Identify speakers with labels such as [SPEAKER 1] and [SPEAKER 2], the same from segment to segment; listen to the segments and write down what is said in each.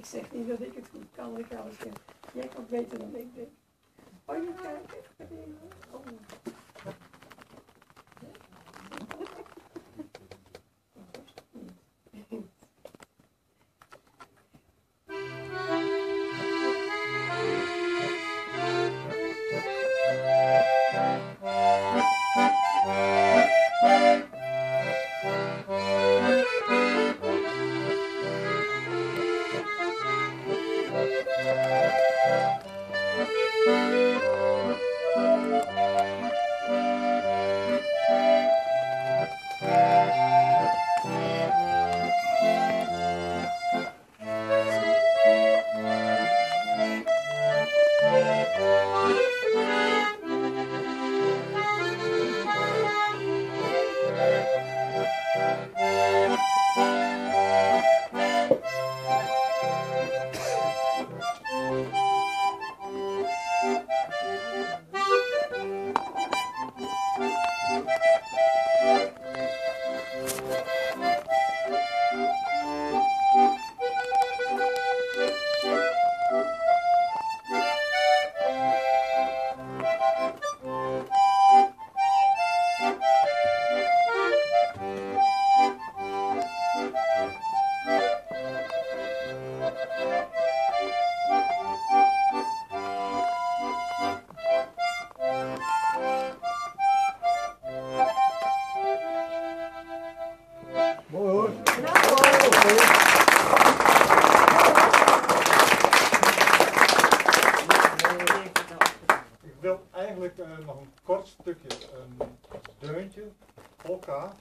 [SPEAKER 1] Ik zeg niet dat ik het goed kan, ik ga zeggen, jij kan het beter dan ik denk. Oh, je kijkt. Oh.
[SPEAKER 2] Nog een kort stukje, een deuntje, polka.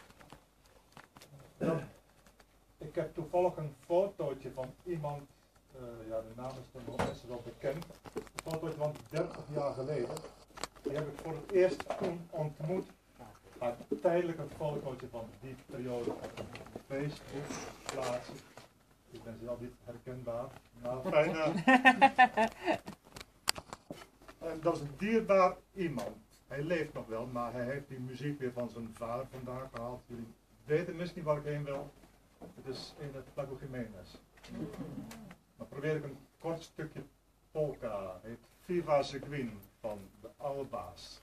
[SPEAKER 2] Ik heb toevallig een fotootje van iemand, ja de naam is nog best wel bekend, een fotootje van 30 jaar geleden. Die heb ik voor het eerst toen ontmoet, maar tijdelijk een fotootje van die periode op Facebook plaatsen. Ik ben zelf niet herkenbaar, maar fijn. En dat is een dierbaar iemand. Hij leeft nog wel, maar hij heeft die muziek weer van zijn vader vandaan gehaald. Jullie weten misschien waar ik heen wil. Het is in het Paco Jiménez. Dan probeer ik een kort stukje polka. Het heet Viva Seguin van de Alba's.